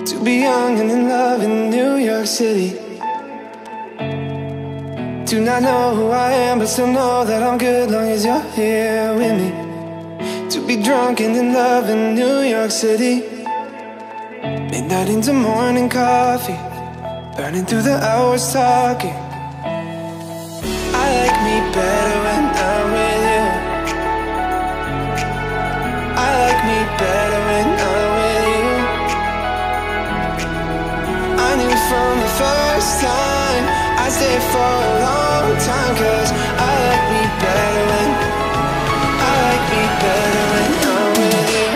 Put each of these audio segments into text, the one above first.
To be young and in love in New York City. Do not know who I am, but still know that I'm good long as you're here with me. To be drunk and in love in New York City. Midnight into morning coffee, burning through the hours talking. I like me better when I'm with you. I like me better when I'm with you. I knew from the first time I'd stay for a long time, 'cause I like me better when I like me better when I'm with you.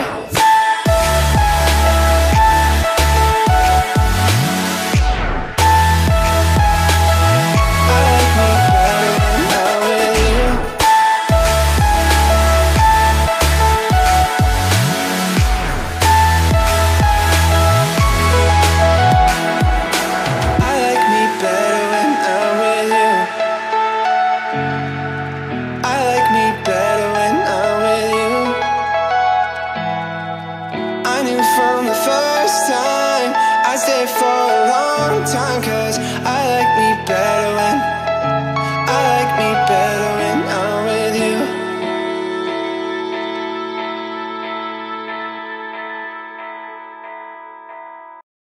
Time, 'cause I like me better when